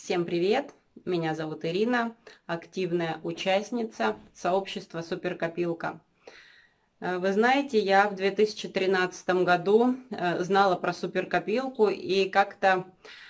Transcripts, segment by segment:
Всем привет! Меня зовут Ирина, активная участница сообщества Суперкопилка. Вы знаете, я в 2013 году знала про суперкопилку и как-то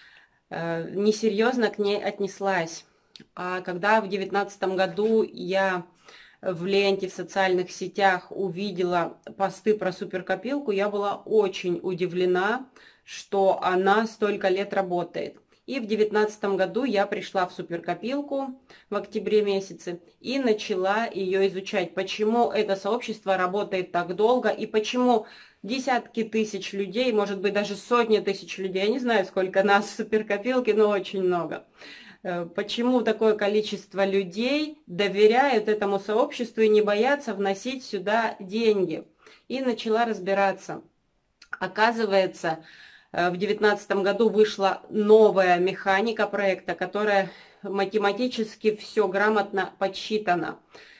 несерьезно к ней отнеслась. А когда в 2019 году я в ленте в социальных сетях увидела посты про суперкопилку, я была очень удивлена, что она столько лет работает. И в 2019 году я пришла в суперкопилку в октябре месяце и начала ее изучать, почему это сообщество работает так долго и почему десятки тысяч людей, может быть даже сотни тысяч людей, я не знаю, сколько нас в суперкопилке, но очень много. Почему такое количество людей доверяют этому сообществу и не боятся вносить сюда деньги. И начала разбираться. Оказывается, в 2019 году вышла новая механика проекта, которая математически все грамотно подсчитана.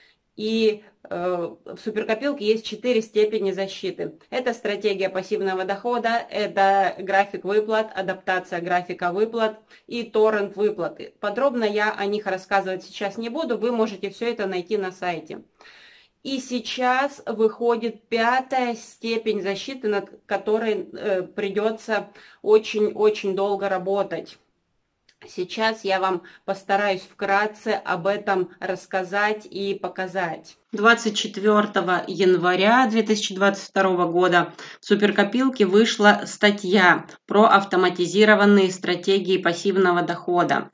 И в суперкопилке есть 4 степени защиты. Это стратегия пассивного дохода, это график выплат, адаптация графика выплат и торрент выплаты. Подробно я о них рассказывать сейчас не буду, вы можете все это найти на сайте. И сейчас выходит 5-я степень защиты, над которой придется очень-очень долго работать. Сейчас я вам постараюсь вкратце об этом рассказать и показать. 24 января 2022 года в суперкопилке вышла статья про автоматизированные стратегии пассивного дохода.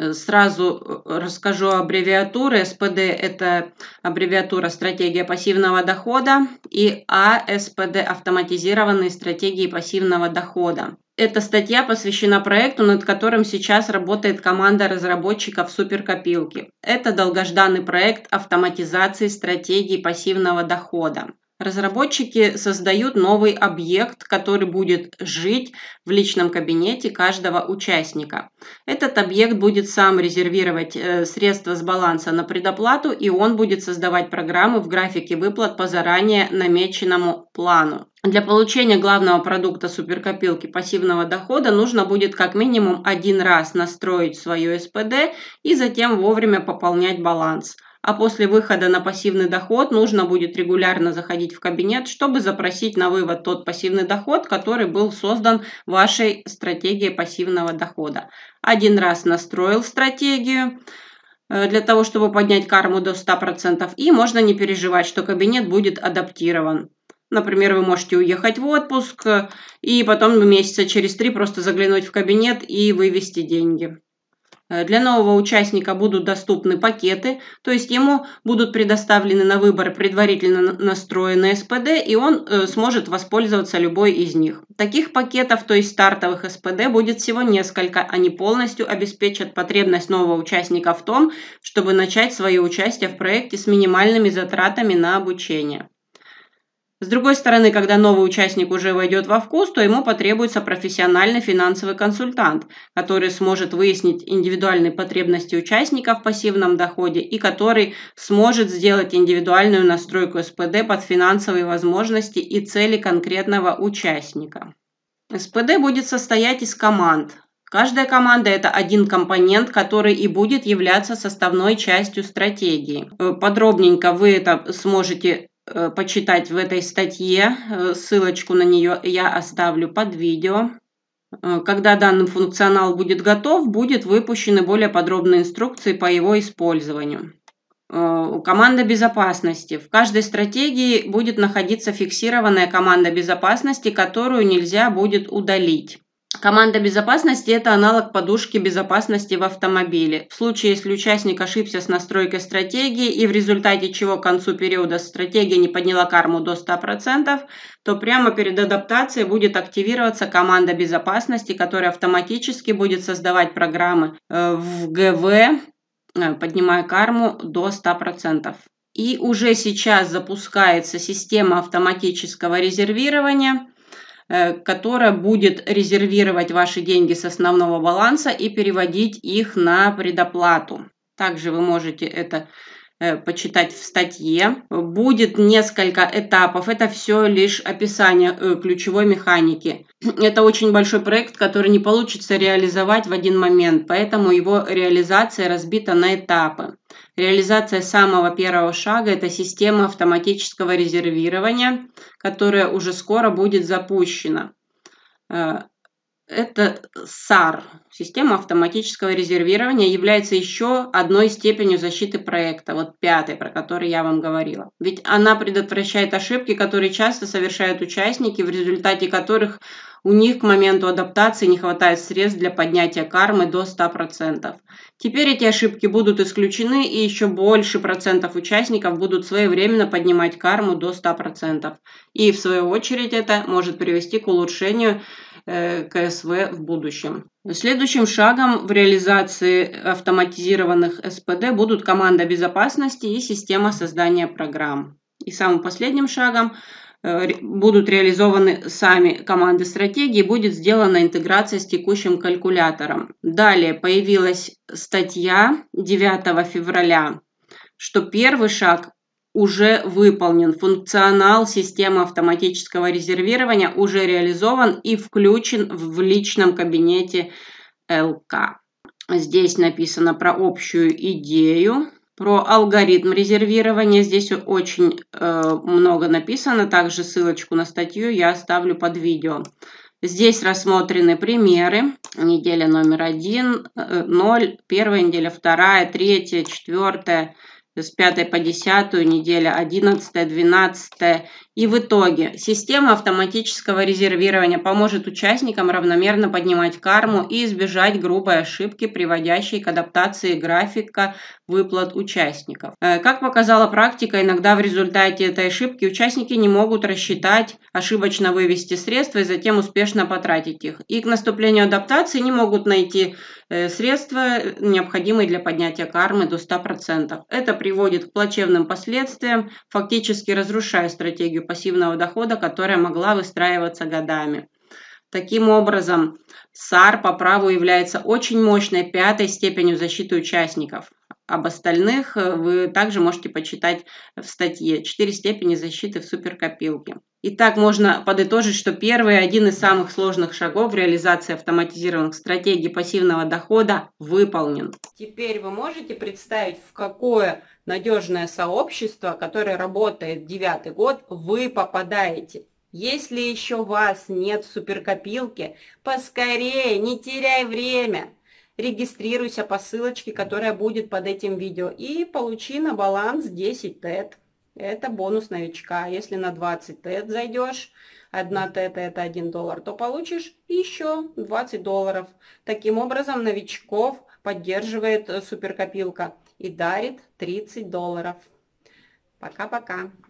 Сразу расскажу аббревиатуры. СПД – это аббревиатура «Стратегия пассивного дохода», и АСПД – «Автоматизированные стратегии пассивного дохода». Эта статья посвящена проекту, над которым сейчас работает команда разработчиков суперкопилки. Это долгожданный проект автоматизации стратегий пассивного дохода. Разработчики создают новый объект, который будет жить в личном кабинете каждого участника. Этот объект будет сам резервировать средства с баланса на предоплату, и он будет создавать программы в графике выплат по заранее намеченному плану. Для получения главного продукта суперкопилки пассивного дохода нужно будет как минимум один раз настроить свое СПД и затем вовремя пополнять баланс. А после выхода на пассивный доход нужно будет регулярно заходить в кабинет, чтобы запросить на вывод тот пассивный доход, который был создан вашей стратегией пассивного дохода. Один раз настроил стратегию для того, чтобы поднять карму до 100%, и можно не переживать, что кабинет будет адаптирован. Например, вы можете уехать в отпуск и потом месяца через 3 просто заглянуть в кабинет и вывести деньги. Для нового участника будут доступны пакеты, то есть ему будут предоставлены на выбор предварительно настроенные СПД, и он сможет воспользоваться любой из них. Таких пакетов, то есть стартовых СПД, будет всего несколько. Они полностью обеспечат потребность нового участника в том, чтобы начать свое участие в проекте с минимальными затратами на обучение. С другой стороны, когда новый участник уже войдет во вкус, то ему потребуется профессиональный финансовый консультант, который сможет выяснить индивидуальные потребности участника в пассивном доходе и который сможет сделать индивидуальную настройку СПД под финансовые возможности и цели конкретного участника. СПД будет состоять из команд. Каждая команда – это один компонент, который и будет являться составной частью стратегии. Подробненько вы это сможете почитать в этой статье, ссылочку на нее я оставлю под видео. Когда данный функционал будет готов, будут выпущены более подробные инструкции по его использованию. Команда безопасности. В каждой стратегии будет находиться фиксированная команда безопасности, которую нельзя будет удалить. Команда безопасности – это аналог подушки безопасности в автомобиле. В случае, если участник ошибся с настройкой стратегии и в результате чего к концу периода стратегия не подняла карму до 100%, то прямо перед адаптацией будет активироваться команда безопасности, которая автоматически будет создавать программы в ГВ, поднимая карму до 100%. И уже сейчас запускается система автоматического резервирования, которая будет резервировать ваши деньги с основного баланса и переводить их на предоплату. Также вы можете это почитать в статье. Будет несколько этапов. Это все лишь описание ключевой механики. Это очень большой проект, который не получится реализовать в один момент, поэтому его реализация разбита на этапы. Реализация самого первого шага – это система автоматического резервирования, которая уже скоро будет запущена. Это САР, система автоматического резервирования, является еще одной степенью защиты проекта, вот пятой, про которую я вам говорила. Ведь она предотвращает ошибки, которые часто совершают участники, в результате которых у них к моменту адаптации не хватает средств для поднятия кармы до 100%. Теперь эти ошибки будут исключены, и еще больше процентов участников будут своевременно поднимать карму до 100%. И в свою очередь это может привести к улучшению КСВ в будущем. Следующим шагом в реализации автоматизированных СПД будут команда безопасности и система создания программ. И самым последним шагом будут реализованы сами команды стратегии, будет сделана интеграция с текущим калькулятором. Далее появилась статья 9 февраля, что первый шаг уже выполнен. Функционал системы автоматического резервирования уже реализован и включен в личном кабинете ЛК. Здесь написано про общую идею, про алгоритм резервирования. Здесь очень много написано. Также ссылочку на статью я оставлю под видео. Здесь рассмотрены примеры. Неделя номер 1, 0, первая неделя, вторая, третья, четвертая, с 5 по 10 неделя, 11, 12. И в итоге система автоматического резервирования поможет участникам равномерно поднимать карму и избежать грубой ошибки, приводящей к адаптации графика выплат участников. Как показала практика, иногда в результате этой ошибки участники не могут рассчитать, ошибочно вывести средства и затем успешно потратить их. И к наступлению адаптации не могут найти средства, необходимые для поднятия кармы до 100%. Это приводит к плачевным последствиям, фактически разрушая стратегию пассивного дохода, которая могла выстраиваться годами. Таким образом, САР по праву является очень мощной пятой степенью защиты участников. Об остальных вы также можете почитать в статье «4 степени защиты в суперкопилке». Итак, можно подытожить, что первый, один из самых сложных шагов в реализации автоматизированных стратегий пассивного дохода выполнен. Теперь вы можете представить, в какое надежное сообщество, которое работает 9-й год, вы попадаете. Если еще вас нет в суперкопилке, поскорее, не теряй время. Регистрируйся по ссылочке, которая будет под этим видео, и получи на баланс 10 ТЭТ. Это бонус новичка. Если на 20 ТЭТ зайдешь, 1 ТЭТ это $1, то получишь еще $20. Таким образом, новичков поддерживает суперкопилка и дарит $30. Пока-пока.